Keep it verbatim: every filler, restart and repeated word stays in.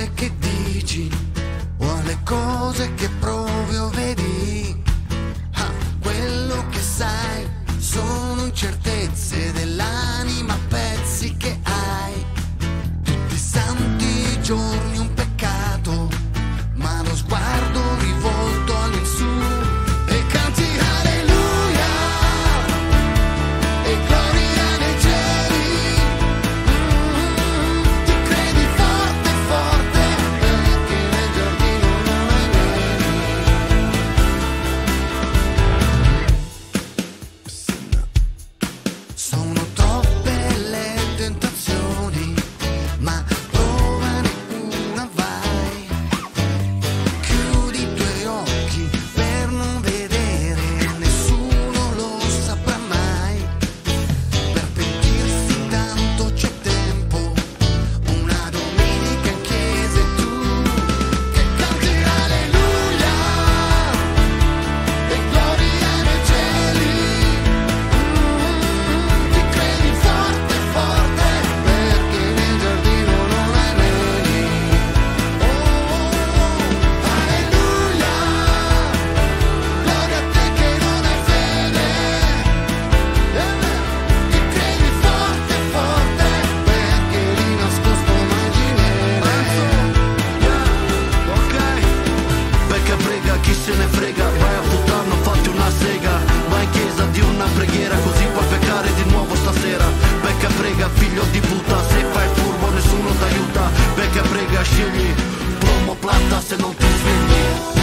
cose che dici o alle cose che provi o vedi. Ah, quello che sai sono incertezze dell'anima, pezzi che hai. Tutti i santi giorni un peccato, ma lo sguardo rivolto all'insù e canti alleluia e gloria nei cieli. Mm, ti credi forte forte perché nel giardino non hai veli. Sono troppe le tentazioni, ma provane una vai. Chiudi i tuoi occhi per non vedere, nessuno lo saprà mai. Per pentirsi tanto c'è tempo, una domenica in chiesa e tu che canti alleluia e gloria nei cieli. Mm, ti credi forte forte perché nel giardino non hai veli. Oh, alleluia, gloria a te che non hai fede. Ti credi forte forte perché lì nascosto immaginere. Ok, becca prega, chi se ne frega, vai a puttana, fatti una sega, vai in chiesa di una preghiera, così puoi peccare di nuovo stasera. Becca prega, figlio di puta, se fai furbo nessuno t'aiuta. Becca prega, scegli promo plata se non ti svegli.